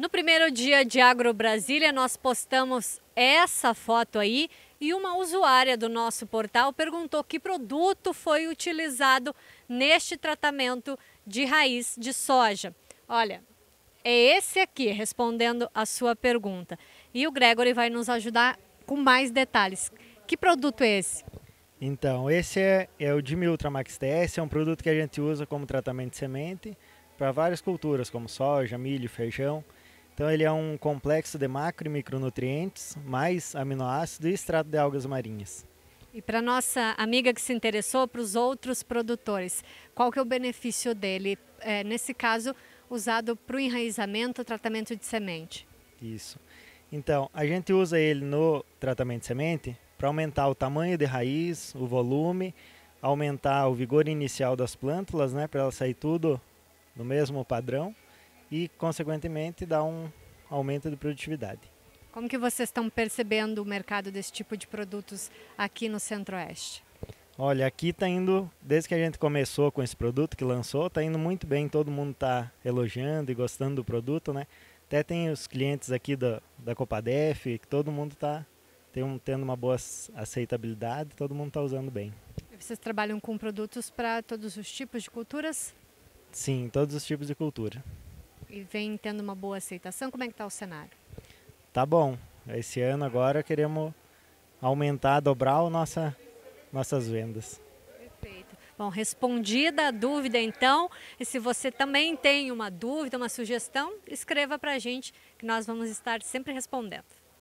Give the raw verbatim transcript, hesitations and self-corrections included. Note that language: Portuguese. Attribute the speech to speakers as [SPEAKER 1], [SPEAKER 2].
[SPEAKER 1] No primeiro dia de Agro Brasília, nós postamos essa foto aí e uma usuária do nosso portal perguntou que produto foi utilizado neste tratamento de raiz de soja. Olha, é esse aqui, respondendo a sua pergunta. E o Gregory vai nos ajudar com mais detalhes. Que produto é esse?
[SPEAKER 2] Então, esse é, é o Dimi Ultra Max T S, é um produto que a gente usa como tratamento de semente para várias culturas, como soja, milho, feijão. Então ele é um complexo de macro e micronutrientes, mais aminoácidos e extrato de algas marinhas.
[SPEAKER 1] E para nossa amiga que se interessou, para os outros produtores, qual que é o benefício dele? É, nesse caso, usado para o enraizamento, tratamento de semente.
[SPEAKER 2] Isso. Então, a gente usa ele no tratamento de semente para aumentar o tamanho de raiz, o volume, aumentar o vigor inicial das plântulas, né, para elas sair tudo no mesmo padrão e, consequentemente, dar um aumento de produtividade.
[SPEAKER 1] Como que vocês estão percebendo o mercado desse tipo de produtos aqui no Centro-Oeste?
[SPEAKER 2] Olha, aqui está indo, desde que a gente começou com esse produto que lançou, está indo muito bem, todo mundo está elogiando e gostando do produto, né? Até tem os clientes aqui da, da Copadef, que todo mundo está tendo uma boa aceitabilidade, todo mundo está usando bem.
[SPEAKER 1] Vocês trabalham com produtos para todos os tipos de culturas?
[SPEAKER 2] Sim, todos os tipos de cultura.
[SPEAKER 1] E vem tendo uma boa aceitação? Como é que está o cenário?
[SPEAKER 2] Tá bom. Esse ano agora queremos aumentar, dobrar a nossa, nossas vendas.
[SPEAKER 1] Perfeito. Bom, respondida a dúvida então, e se você também tem uma dúvida, uma sugestão, escreva para a gente que nós vamos estar sempre respondendo.